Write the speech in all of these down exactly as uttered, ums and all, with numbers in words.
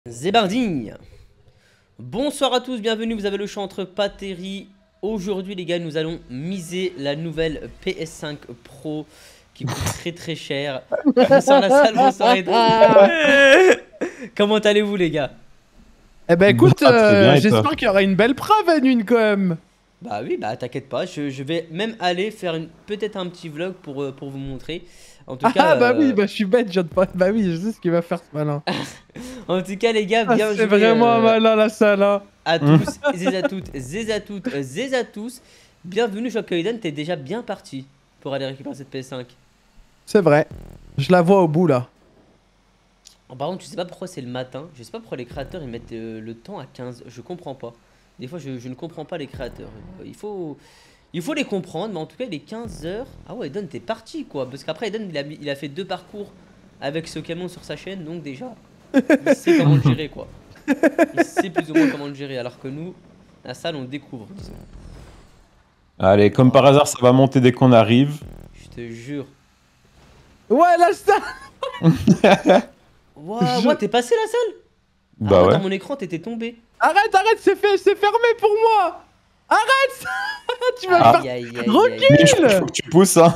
Zébardigne. Bonsoir à tous, bienvenue, vous avez le choix entre Pateri. Aujourd'hui les gars, nous allons miser la nouvelle P S cinq Pro qui coûte très très cher. Bonsoir la salle, bonsoir Eden. Comment allez-vous les gars? Eh ben écoute, euh, j'espère qu'il y aura une belle preuve à Nune quand même. Bah oui, bah t'inquiète pas, je, je vais même aller faire peut-être un petit vlog pour, euh, pour vous montrer. En tout ah cas, bah euh... oui, bah je suis bête, je pas. Bah oui, je sais ce qu'il va faire ce malin. En tout cas les gars, ah, bien c'est joué. C'est vraiment euh... un malin la salle. Hein. À tous, zéz à toutes, zéz à toutes, zéz à tous. Bienvenue, je vois que Eden, t'es déjà bien parti pour aller récupérer cette P S cinq. C'est vrai, je la vois au bout là. Oh, par contre, je sais pas pourquoi c'est le matin, je sais pas pourquoi les créateurs ils mettent euh, le temps à quinze, je comprends pas. Des fois je, je ne comprends pas les créateurs, il faut, il faut les comprendre, mais en tout cas il est quinze heures. Ah ouais, Eden t'es parti quoi, parce qu'après Eden il a, il a fait deux parcours avec ce camion sur sa chaîne, donc déjà il sait comment le gérer quoi. Il sait plus ou moins comment le gérer, alors que nous, la salle on le découvre disons. Allez, comme par hasard ça va monter dès qu'on arrive. Je te jure. Ouais la salle. Waouh, je... t'es passé la salle? Bah ah, ouais. Dans mon écran, t'étais tombé. Arrête, arrête, c'est fait, c'est fermé pour moi. Arrête. Tu vas ah. faire... Recule. Il faut que tu pousses, hein.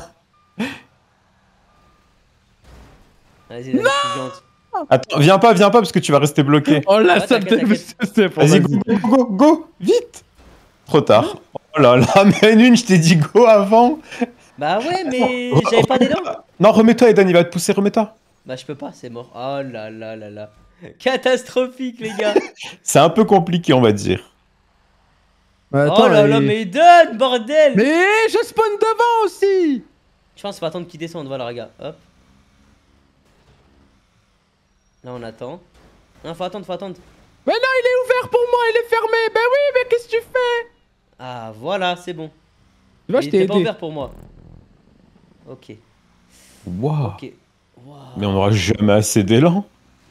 Vas-y, vas-y, attends, viens pas, viens pas, parce que tu vas rester bloqué. Oh la ouais, salle de... Vas-y, go, go, go, go, vite. Trop tard. Oh là là, mais une, je t'ai dit go avant. Bah ouais, mais j'avais pas d'élan. Non, remets-toi, Eden, il va te pousser, remets-toi. Bah je peux pas, c'est mort. Oh là là là là. Catastrophique les gars. C'est un peu compliqué on va dire. Bah, attends, oh là et... là, mais donne, bordel. Mais je spawn devant aussi. Je pense qu'il faut attendre qu'il descende, voilà regarde, hop. Là on attend. Non, faut attendre, faut attendre. Mais non, il est ouvert pour moi, il est fermé. Bah oui, mais qu'est-ce que tu fais? Ah voilà, c'est bon. Tu vois, je t'ai aidé. Il était pas ouvert pour moi. Ok. Waouh. Ok. Wow. Mais on n'aura jamais assez d'élan.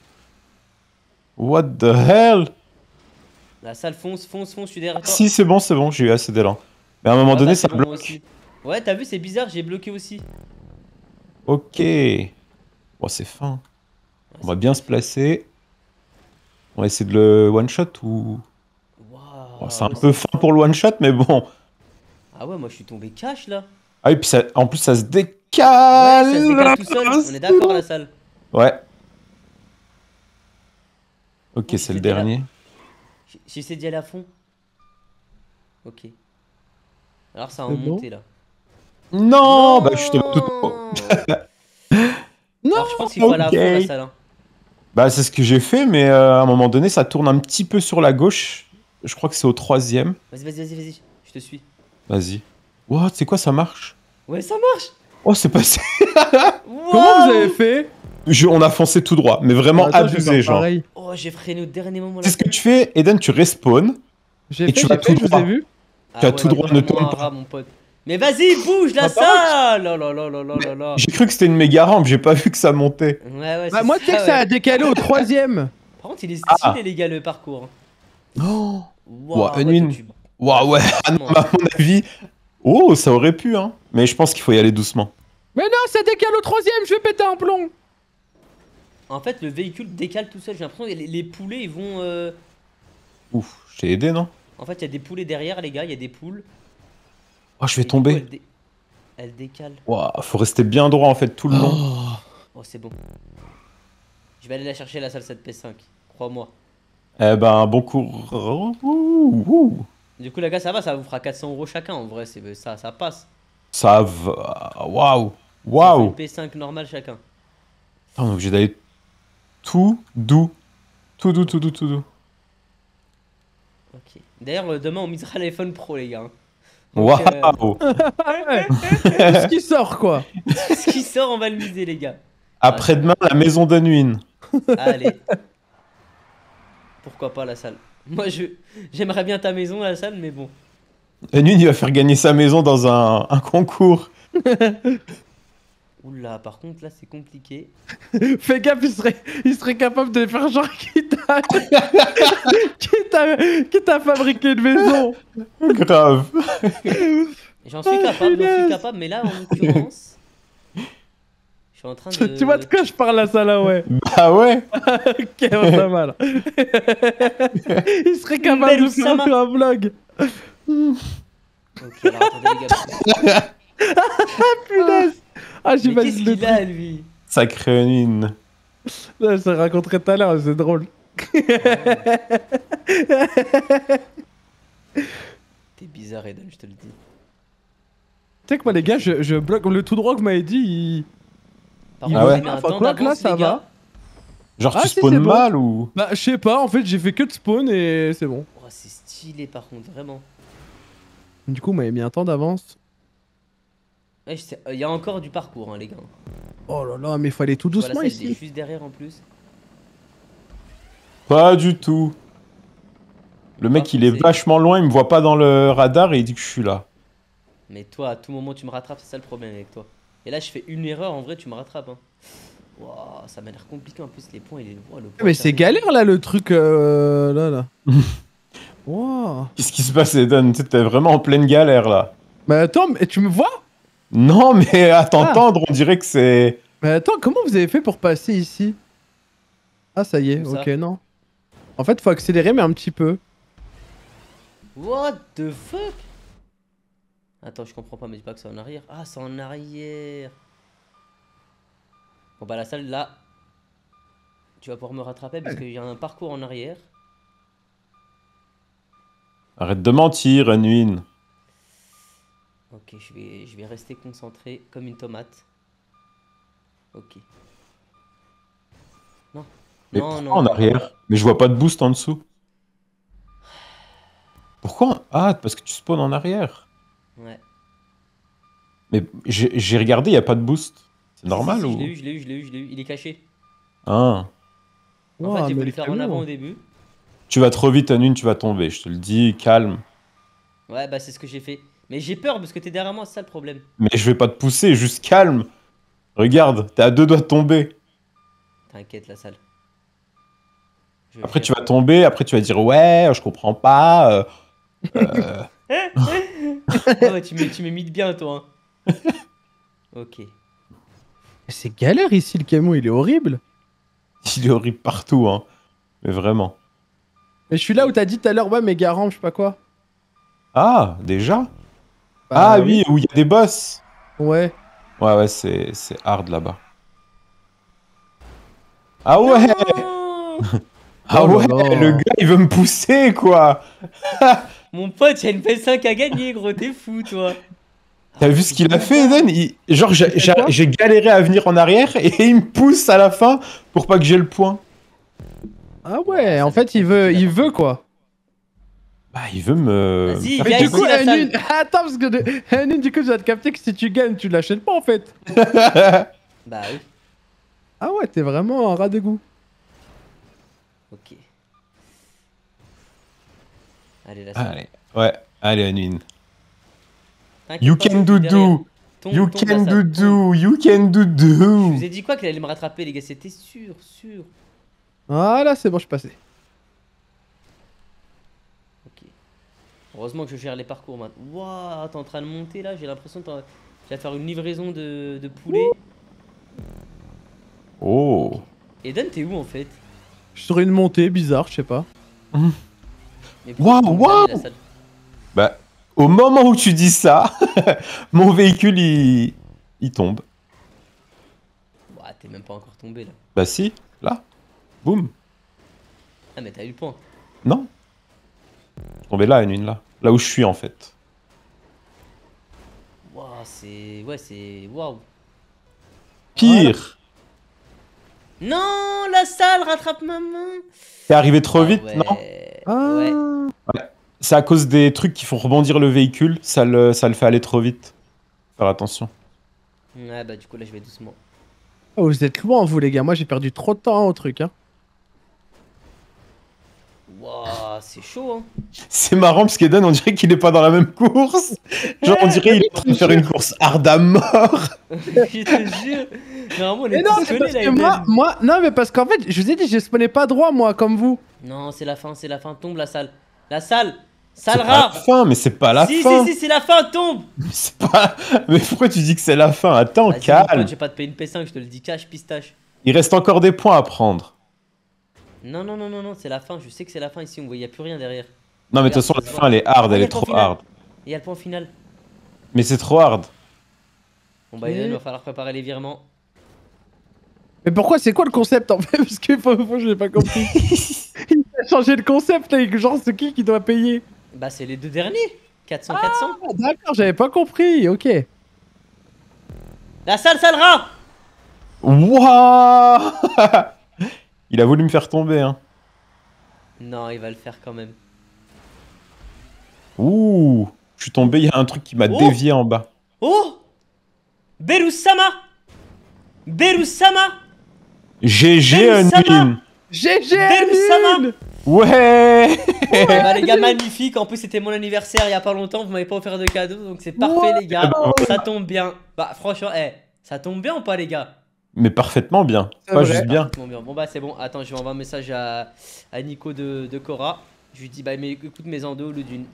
What the hell? La salle fonce, fonce, fonce, je suis derrière toi. Si, c'est bon, c'est bon, j'ai eu assez d'élan. Mais à un moment ah, donné, bah, ça bon bloque. Aussi. Ouais, t'as vu, c'est bizarre, j'ai bloqué aussi. Ok. Bon, c'est fin. Ouais, on va bien se placer. On va essayer de le one-shot ou... Wow, bon, c'est un peu fin pour le one-shot, mais bon. Ah ouais, moi je suis tombé cash là. Ah et puis ça, en plus ça se décale. Ouais, ça se décale tout seul, on est d'accord la salle. Ouais. Ok, oh, c'est le dernier. J'essaie d'y aller à fond. Ok. Alors ça a monté là. Non, non bah je te tout. Non. Alors je pense qu'il faut okay. aller à fond la salle. Hein. Bah c'est ce que j'ai fait, mais euh, à un moment donné ça tourne un petit peu sur la gauche. Je crois que c'est au troisième. Vas-y, vas-y, vas-y, vas-y, je te suis. Vas-y. What, c'est quoi, ça marche? Ouais, ça marche. Oh, c'est passé. Wow. Comment vous avez fait? Je, on a foncé tout droit, mais vraiment attends, abusé, genre. Pareil. Oh, j'ai freiné au dernier moment. C'est ce que tu fais, Eden, tu respawn. Et tu vas tout droit. Vu ah, tu as ouais, tout droit, ne tourne pas. Mon pote. Mais vas-y, bouge la salle. Oh là là là là là là. J'ai cru que c'était une méga rampe, j'ai pas vu que ça montait. Ouais, ouais, bah, moi, tu sais que ça a décalé au troisième. Par contre, il est stylé, ah. les gars, le parcours. Oh. Wow, wow, une... ouais, wow, ouais. À mon avis... Oh, ça aurait pu, hein. Mais je pense qu'il faut y aller doucement. Mais non, ça décale au troisième, je vais péter un plomb. En fait, le véhicule décale tout seul. J'ai l'impression que les, les poulets, ils vont... Euh... Ouf, je t'ai aidé, non? En fait, il y a des poulets derrière, les gars. Il y a des poules. Oh, je vais tomber. Coup, elle, dé... elle décale. Waouh, faut rester bien droit, en fait, tout le long. Oh, oh c'est bon. Je vais aller la chercher, la salle cette P cinq. Crois-moi. Eh ben, bon cours. Ouh. Du coup, les gars, ça va, ça vous fera quatre cents euros chacun. En vrai, c'est ça, ça passe. Ça va. Waouh. Waouh. P cinq normal chacun. Ah, on est obligé d'aller tout doux. Tout doux, tout doux, tout doux. Ok. D'ailleurs, demain, on misera l'iPhone Pro, les gars. Waouh. Euh... Ce qui sort, quoi. Ce qui sort, on va le miser, les gars. Après-demain, la maison d'Anouine. Allez. Pourquoi pas la salle? Moi, je j'aimerais bien ta maison, la salle, mais bon. Anouine, il va faire gagner sa maison dans un, un concours. Oula, par contre, là, c'est compliqué. Fais gaffe, il serait, il serait capable de faire genre qui t'a qui t'a fabriqué une maison. Grave. J'en suis capable, j'en suis capable, mais là, en l'occurrence... Je suis en train Tu de... tu vois de quoi je parle à ça là, ouais. Bah ouais. Ok, pas mal. Il serait capable Belle de faire Oussama. un vlog. Ok, alors attendez les gars. Punaise. Ah, Mais qu'est-ce j'imagine le qu'il a lui? Sacré Unwin. truc. Je te raconterai tout à l'heure, c'est drôle. T'es bizarre Eden, je te le dis. Tu sais que moi, les gars, je, je bloque le tout droit que vous m'avez dit. Il... Par Il contre, va- j'ai mis Ah, un faut temps quoi que là, d'avance, ça les gars. va. Genre Ah, tu si, spawns c'est bon. mal ou... Bah, je sais pas, en fait, j'ai fait que de spawn et c'est bon. Oh, c'est stylé par contre, vraiment. Du coup, vous m'avez mis un temps d'avance. Ouais, je sais- euh, Il y a encore du parcours, hein, les gars. Oh là là, mais faut aller tout Tu vois, doucement la salle, elle est ici. juste derrière en plus. Pas du tout. Le mec, Par il contre, est c'est- vachement loin, il me voit pas dans le radar et il dit que je suis là. Mais toi, à tout moment, tu me rattrapes, c'est ça le problème avec toi. Et là, je fais une erreur, en vrai, tu me rattrapes. Hein. Wouah, ça m'a l'air compliqué en plus, les points, il est. Ouah, le point Mais c'est intermédiaire. galère là, le truc. Euh, là, là. Wow. Qu'est-ce qui se passe, Eden? Tu sais, t'es vraiment en pleine galère là. Mais attends, mais tu me vois? Non, mais à t'entendre, on dirait que c'est... Mais attends, comment vous avez fait pour passer ici? Ah, ça y est, Où ça ok, non. En fait, faut accélérer, mais un petit peu. What the fuck? Attends, je comprends pas, mais dis pas que c'est en arrière. Ah, c'est en arrière. Bon, bah, la salle là. Tu vas pouvoir me rattraper parce qu'il y a un parcours en arrière. Arrête de mentir, Unwin. Ok, je vais, je vais rester concentré comme une tomate. Ok. Non. Mais non, pourquoi non, en non, arrière? Mais je vois pas de boost en dessous. Pourquoi? Ah, parce que tu spawns en arrière. non. Ouais. Mais j'ai j'ai regardé, y a pas de boost. C'est normal Si, si, si, ou... je l'ai eu, je l'ai eu, je l'ai eu, je l'ai eu. Il est caché. Ah. En Ouah, fait, j'ai mais voulu le faire en camion. avant au début. Tu vas trop vite, Unwin, tu vas tomber. Je te le dis, calme. Ouais, bah c'est ce que j'ai fait. Mais j'ai peur parce que t'es derrière moi, c'est ça le problème. Mais je vais pas te pousser, juste calme. Regarde, t'es à deux doigts de tomber. T'inquiète, la salle. Je Après, gère. tu vas tomber, après, tu vas dire, ouais, je comprends pas. euh, euh, Ah ouais, tu m'es tu m'es mis de bien, toi. hein. Ok. Mais c'est galère ici, le camion, il est horrible. Il est horrible partout, hein. Mais vraiment. Mais je suis là où t'as dit tout à l'heure, ouais, mais garant, je sais pas quoi. Ah, déjà? Bah Ah oui, où il y a des boss. Ouais. Ouais, ouais, c'est c'est hard là-bas. Ah ouais, Non ah Oh là ouais, là. le gars, il veut me pousser, quoi. Mon pote, il y a une P cinq à gagner, gros, t'es fou, toi. T'as vu ce qu'il a fait, Eden? Il- Genre, j'ai Il fait j'ai- quoi j'ai galéré à venir en arrière et il me pousse à la fin pour pas que j'ai le point. Ah Ouais, ouais, ça en va être fait, il veut, compliqué, il là, veut quoi. Bah, il veut me... Vas-y, me Mais viens du ici, coup, la salle. Anune, attends, parce que de... Anune, du coup, tu vas te capter que si tu gagnes, tu l'achètes pas en fait. faire- Bah oui. Ah ouais, t'es vraiment un rat de goût. Ok. Allez, la salle. Allez, ouais, allez, Anine. T'inquiète You pas, can je do suis derrière. do, Tombe, you tombe, can la do salle, tombe. do, you can do Je do. vous ai dit quoi qu'elle allait me rattraper, les gars, c'était sûr, sûr. Voilà, c'est bon, je suis passé. Ok. Heureusement que je gère les parcours maintenant. Waouh, t'es en train de monter là, j'ai l'impression que t'en- tu vas faire une livraison de, de poulet. Oh. Eden, t'es où en fait? Je suis sur une montée bizarre, je sais pas. Mais pourquoi Waouh, tu tombes waouh. jamais, la salle Bah, au moment où tu dis ça, mon véhicule, il... il tombe. Ouah, t'es même pas encore tombé là. Bah si, là. Boum. Ah, mais t'as eu le point. Non. Je suis tombé là, Anine, là. Là où je suis, en fait. Waouh, c'est. Ouais, c'est. Waouh. Pire. Non, la salle rattrape ma main. T'es arrivé trop Ah vite, ouais. non? Ah. Ouais. C'est à cause des trucs qui font rebondir le véhicule, ça le, ça le fait aller trop vite. Faire attention. Ouais, bah du coup là je vais doucement. Oh, vous êtes loin, vous les gars. Moi, j'ai perdu trop de temps au truc. Hein. Waouh, c'est chaud hein. C'est marrant parce qu'Eden, on dirait qu'il est pas dans la même course. Genre, on dirait qu'il est en train de faire une course hard à mort. Je te jure. Normalement on est Mais non, tous mais collés parce là. que Eden. moi, moi, non, mais parce qu'en fait, je vous ai dit, je spawnais pas droit, moi, comme vous. Non, c'est la fin, c'est la fin. Tombe la salle. La salle. Sale C'est pas la rat. fin, mais c'est pas la Si, fin. si, si, c'est la fin, tombe. Mais c'est pas. Mais pourquoi tu dis que c'est la fin? Attends, Vas-y, mon calme. pote, j'ai pas te payer une P cinq, je te le dis cash, pistache. Il reste encore des points à prendre. Non, non, non, non, non, c'est la fin, je sais que c'est la fin ici, on voit, y a plus rien derrière. Non, mais de toute façon, la fin, elle est hard, Ah, elle y a est le point trop final. hard. Et y a le point final. Mais c'est trop hard. Bon bah, il va falloir préparer les virements. Mais pourquoi, c'est quoi le concept en fait? Parce que faut, faut, je n'ai pas compris. Il a changé le concept là, et genre c'est qui qui doit payer? Bah, c'est les deux derniers. quatre cents, quatre cents. Ah, d'accord, j'avais pas compris, ok. La salle, sale rat. Wouah. Il a voulu me faire tomber, hein. Non, il va le faire quand même. Ouh. Je suis tombé, il y a un truc qui m'a Oh. dévié en bas. Oh Berusama Berusama G G, Berusama. Unwin. G G Berusama. Anil. Ouais. Eh bah les gars, magnifique, en plus c'était mon anniversaire il y a pas longtemps, vous m'avez pas offert de cadeau, donc c'est parfait Wow. les gars, Bah, ça tombe bien. Bah franchement, eh, ça tombe bien ou pas les gars? Mais parfaitement bien. C'est Pas vrai. juste bien. Parfaitement bien. Bon bah c'est bon, attends, je vais envoyer un message à, à Nico de, de Cora. Je lui dis bah mais écoute mes endos, le d'une.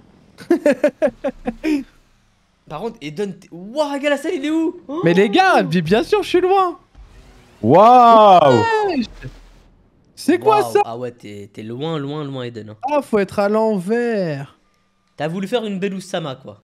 Par contre, et donne... Wouah, regarde la salle, il est où? Oh. Mais les gars, mais bien sûr, je suis loin. Waouh. C'est quoi Waouh. ça? Ah ouais, t'es t'es loin, loin, loin Eden. Hein. Ah, faut être à l'envers. T'as voulu faire une Berusama quoi.